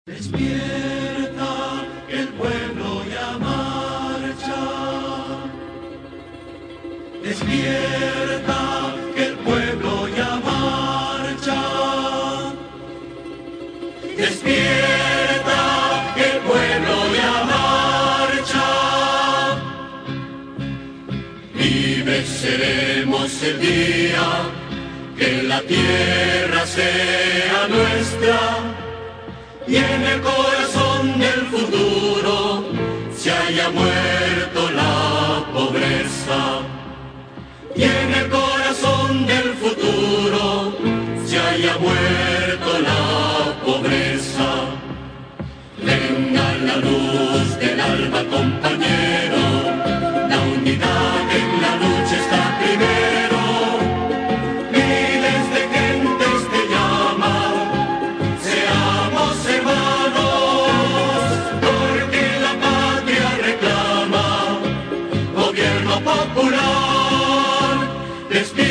Despierta, que el pueblo ya marcha. Despierta, que el pueblo ya marcha. Despierta, que el pueblo ya marcha. Y venceremos el día que la tierra sea nuestra. Y en el corazón del futuro se haya muerto la pobreza. Y en el corazón del futuro se haya muerto la pobreza. Venga la luz del alba, compañero, la unidad en la lucha está primero. Miles de gentes te llaman, seamos hermanos, porque la patria reclama gobierno popular. Despierta.